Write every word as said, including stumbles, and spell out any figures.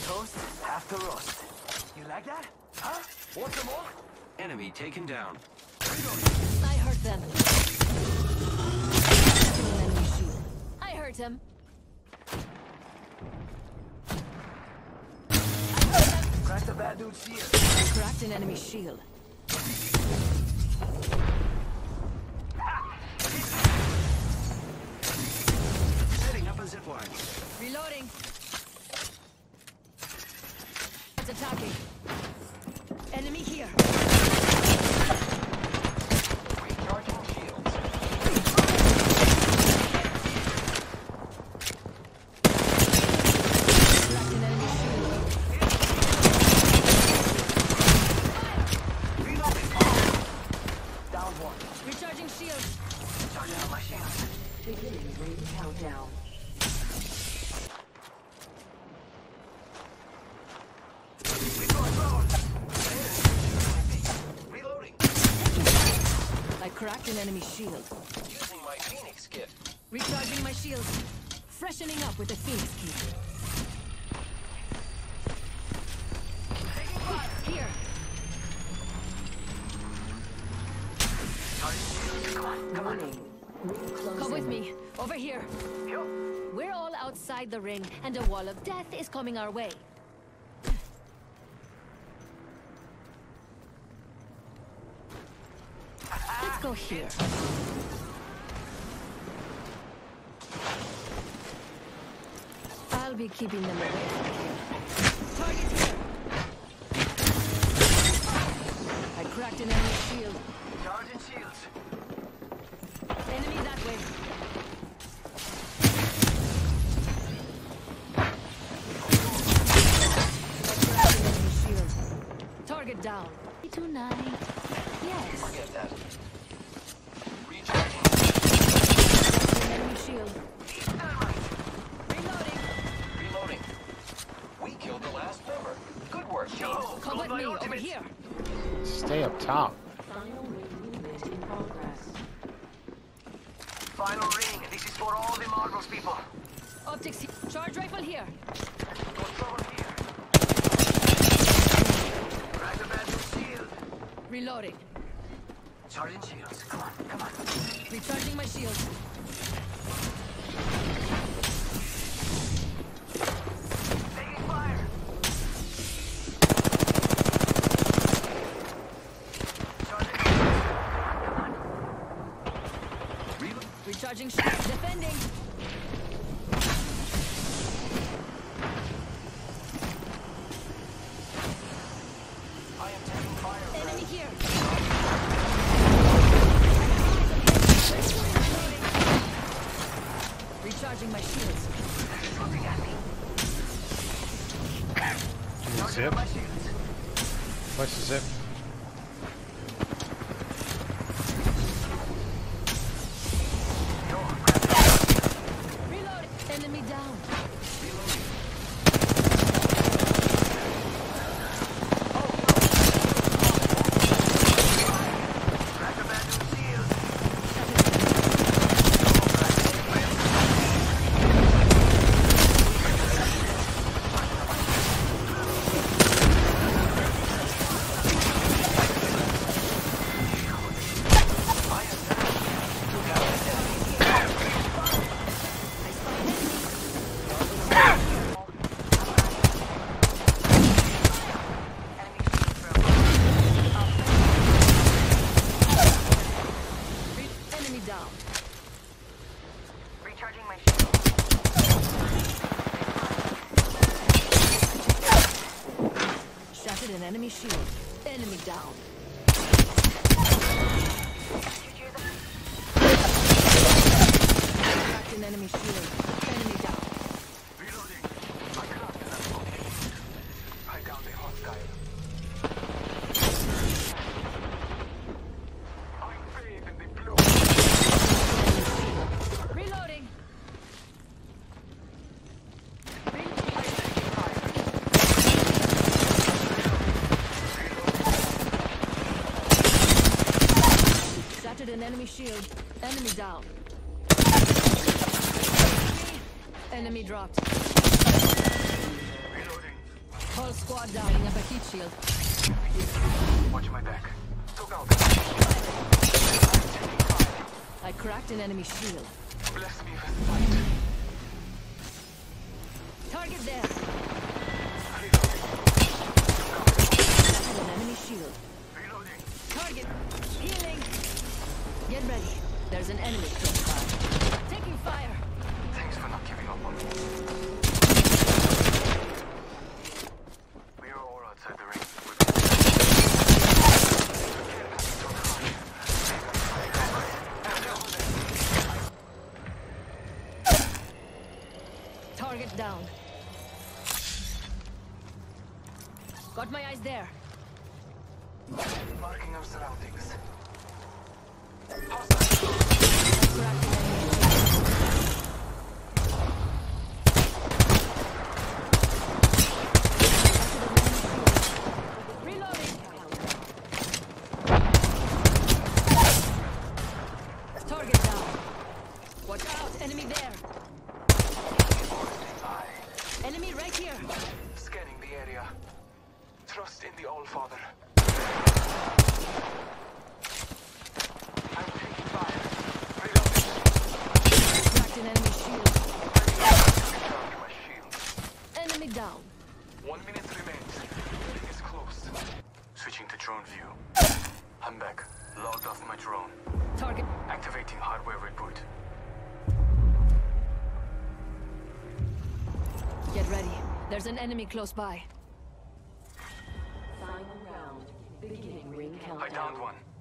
toast, half the roast. You like that? Huh? Want some more? Enemy taken down. I hurt them. Enemy shield. I hurt him. Crack the bad dude's shield. I cracked an enemy shield. Setting up a zip line. Reloading. It's attacking. Enemy here. Recharging shields. Cracked an enemy shield. Reloading. Down one. Recharging shield. Charging up my shields. Beginning ring countdown. Reloading. I cracked an enemy shield. Using my Phoenix kit. Recharging my shield. Freshening up with the Phoenix kit. Here. Come on, come on. Come with me. Over here. Yo. We're all outside the ring, and a wall of death is coming our way. Let's go here. I'll be keeping them away from here. Target here. I cracked an enemy shield. Charging shields. Enemy that way. Enemy shield. Target down. Tonight. Yes. Forget that. Recharging. Enemy shield. Reloading. Reloading. We killed the last member. Good work, team. Come with me over here. Stay up top. Final ring. This is for all the marbles people. Optics here. Charge rifle here. What's over here? Crack the bad dude's shield. Reloading. Charging shields. Come on, come on. Recharging my shield. Taking fire. Charging shields. Come on, come on. Reload. Recharging shield. Defending. I am taking fire. Enemy here. Recharging my shields. Shooting at me. Charging Zip. up my shields. What's the zip? Yo, crack the Reloading. Enemy down. crack the bad dude's shield. Re enemy down. Recharging my shield. Shattered an enemy shield. Enemy down. Cracked an enemy shield. Enemy down. Reloading. I can't do that. I down the hostile. I bathe in the blue. Reloading. Re Shattered an enemy shield. Enemy down. Enemy dropped. Reloading. Whole squad down. Setting up a heat shield. Watch my back. Took out. I cracked an enemy shield. Bless me with fight. Target there. Shattered an enemy shield. Reloading. Target. Healing. Get ready. There's an enemy close by. Taking fire. Thanks for not giving up on me. We are all outside the ring. Target down. Got my eyes there. Marking our surroundings. Cracked an enemy shield. Reloading. Target down. Watch out, enemy there. Enemy right here. Scanning the area. Trust in the All-Father. I'm taking fire. Reloading. Cracked an enemy shield. Recharge my shield. Enemy down. One minute remains. Ring is close. Switching to drone view. I'm back. Logged off my drone. Target. Activating hardware reboot. Get ready. There's an enemy close by. Final round. Beginning ring countdown. I downed one.